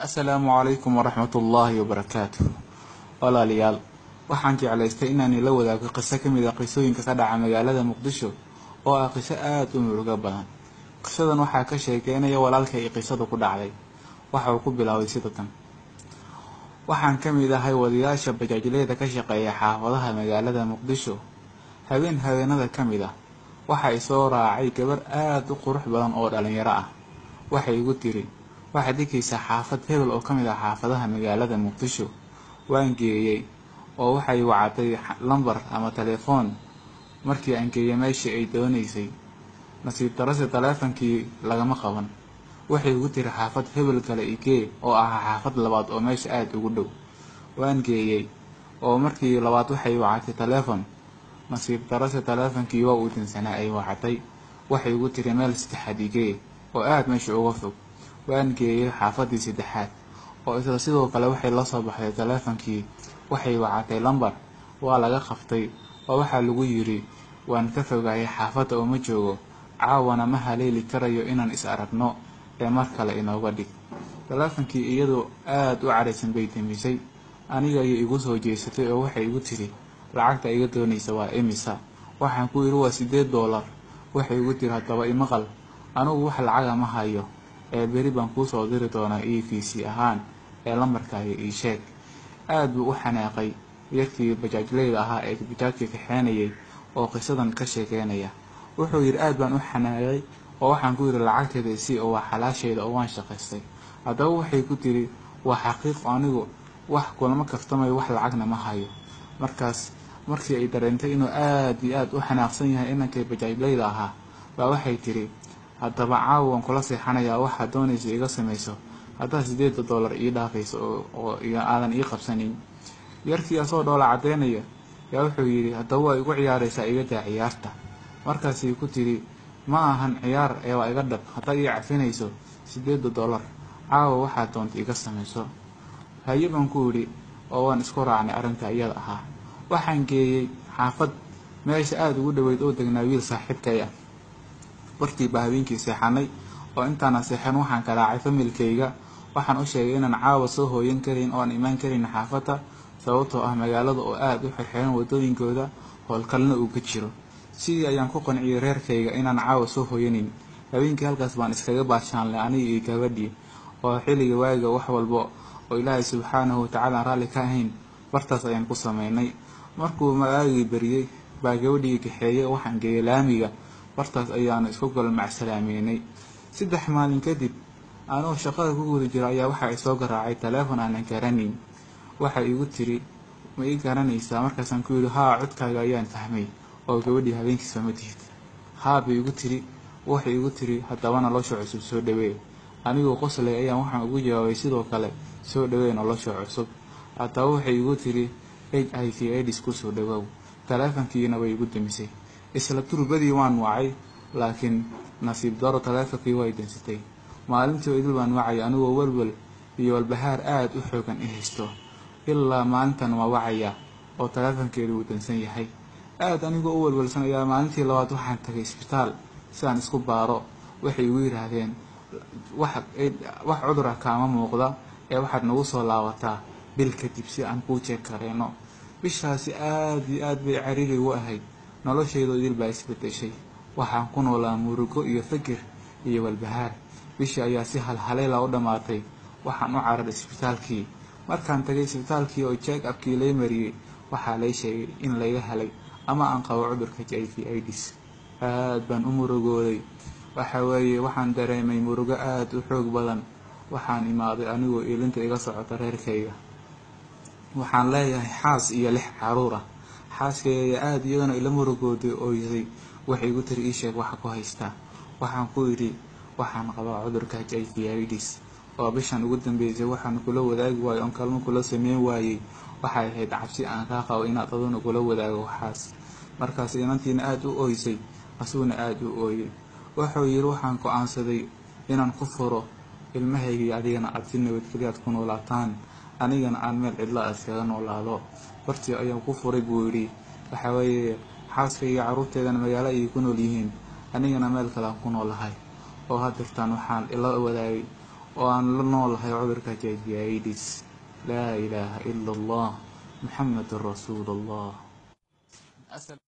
Asalaamu calaykum waraxmatullaahi wabarakaatuh. Walaalayaal, waxaan jeclaystay inaan ila wadaago qiso ka mid ah qisooyinka ka dhaca magaalada Muqdisho oo ah qiso aad u murugo badan. Qisadan waxaa ka sheekeynaya walaalkay qisada ku dhacday. Waxa uu ku bilaabay sida tan. Waxaan ka mid ahay wadayaasha bajaajyada ka shaqeeya xaafadaha magaalada Muqdisho. Habeenada ka mid ah waxa i soo raacay gabar aad u qurux badan oo dhalinyaro ah. Waxay igu tiri, waxaad dhigaysaa xaafad hebel oo ka mid ah xaafadaha magaalada Muqdisho. Waan geeyay oo waxay wacatay lambar ama telefoon. Markii aan geeyay meeshii ay doonaysay, nasiib darrose taleefankii lagama qaban. Waxay igu tiri xaafad hebel kale igee oo ah xaafad labaad oo meesha aad ugu dhow. Waan geeyay oo markii labaad waxay wacatay telefoon. Nasiib darrose taleefankii waa uu dansanaa ay wacatay. Waxay igu tiri meel saddexaad igee oo aad meesha uga fog. Waan geeyay xaafadii saddexaad oo isla sidoo kale waxay la soo baxday taleefankii. Waxay wacatay lambar, waa laga qabtay oo waxaa lagu yiri waan ka fogahay xaafadda oo ma joogo, caawana ma haleeli karayo inaan is aragno ee mar kale inooga dhig. Taleefankii iyadoo aad u caraysan bay demisay. Aniga ayay igu soo jeesatay oo waxay igu tiri lacagta iga doonaysa waa imisa. Waxaan ku yiri waa $8. Waxay igu tiri haddaba imaqal, anigu wax lacaga ma hayo ee beri baan kuu soo diri doonaa EVC ahaan ee lambarkaaga ii sheeg. Aad buu u xanaaqay yarkii bajaajleyda ahaa ee bajaajka kaxeynayay oo qisadan ka sheekeynaya. Wuxuu yiri aad baan u xanaaqay oo waxaan ku yiri lacagteeda isii oo waa xalaasheeda oo waan shaqaystay. Haddaba waxay ku tiri waa xaqiiq anigu wax kulama kaftamayo wax lacagna ma hayo. Markii ay dareentay inuu aad iyo aad u xanaaqsan yahay inankii bajaajleyda ahaa, baa waxay tiri haddaba caawa waan kula seexanayaa waxaad doonaysa iga samayso haddaad $8 ii dhaafayso oo aadan ii qabsanin. Yarkii asoo dhoola cadeynaya yaa wuxuu yiri haddaba waa igu ciyaaraysaa iga daa ciyaarta. Markaasay ku tiri ma ahan ciyaar ee waa iga dhab, haddaad ii cafinayso $8 caawa waxaad doonta iga samayso. Haye baan ku yiri oo waan isku raacnay arrinta iyada ahaa. Waxaan geeyay xaafad meesha aad ugu dhaweyd oo degnaa wiil saaxiibkay ah. Markii baa habeenkii seexanay oo intaan seexan waxaan ka raacay familkayga. Waxaan u sheegay inaan caawa soo hooyan karin oo aan imaan karin xaafadda sababtoo ah magaalada oo aad u xirxiran wadooyinkooda howlkalna uu ka jiro. Sidii ayaan ku qanciyay reerkayga inaan caawa soo hooyanin. Habeenkii halkaas baan iskaga baashaanlay aniga iyo gabadhii oo xilliga waaga wax walba oo Ilaahay subxaanahu wa tacaala raalli ka ahayn bartaas ayaan ku sameynay. Markuu magaagii bariyay baa gabadhii kaxeeyay waxaan geeyay laamiga. Bartaas ayaanu isku macsalaameynay. 3 maalin kadib anoo shaqada ku guda jira ayaa waxa ay soo garaacay telefoon aan garaneyn. Waxay igu tiri ma ii garanaysaa. Markaasaan ku yiri haa codkaaga ayaan fahmay oo gabadhii habeenkii sama tihid. Haa bay igu tiri. Waxay igu tiri haddaba nolosha cusub soo dhaweey. Anigoo qoslay ayaan waxaan ugu jawaabay sidoo kale soo dhaweey nolosha cusub. Haddaba waxay igu tiri HIV/AIDS ku soo dhawow. Taleefankiina way igu demisay. Isla turbadii waan wacay laakiin nasiib darro taleefankii way dansatay. Maalintii idil baan wacay anigoo walwal iyo walbahaar aad u xoogan i haysto. Ilaa maalintan waa wacaya oo taleefankeedu uu dansan yahay. Aad anigoo u walwalsan ayaa maalintii labaad waxaan tagay isbitaal si aan isku baaro. Waxay igu yiraahdeen wax cudur ah kaama muuqda ee waxaad nagu soo laabataa bil kadib si aan kuu jeeg kareyno. Bishaasi aad iyo aad bay cariiri u ahayd. Noloshaydu idil baa isbedeshay. Waxaan ku noolaa murugo iyo fikir iyo walbahaar. Bishii ayaa si halhaleyl u dhamaatay. Waxaan u cararay isbitaalkii. Markaan tagay isbitaalkii oo check-up-kii la mariyay, waxaa la sheegay in la iga helay ama aan qabo cudurka HIV/AIDS. Aad baan u murugooday. Waxaan dareemay murugo aad u xoog badan. Waxaan imaaday anigoo ilinta iga socota reerkayga. Waxaan leeyahay xaas iyo 6 caruur ah. Xaaskayga aad iyadana ila murugooday oo yiri waxay igu tiri ii sheeg waxa ku haysta. Waxaan ku yiri waxaan qabaa cudurka HIV/AIDS oo bishan ugu dambeysay waxaan kula wadaagi waayay on kalmo kula sameyn waayay. Waxay ahayd cabsi aan ka qabo inaad aduna kula wadaago waxaas. Markaas inantiina aad u ooysay, asuna aad u ooyay. Wuxuu yiri waxaan go'aansaday inaan ku furo ilmahayga adigana aad si nabadgelyo ku noolaataan anigana aan meel cidla ah iskaga noolaado. Bartii ayaan ku furay buu yiri. Xaaskayga caruurteedana magaalo ay ku nool yihiin anigana meel kale aan ku noolahay oo hadirtaan waxaan ila wadaagay oo aan la noolahay cudurka HIV/AIDS. laa ilaaha ila allah muxammadun rasuulullah.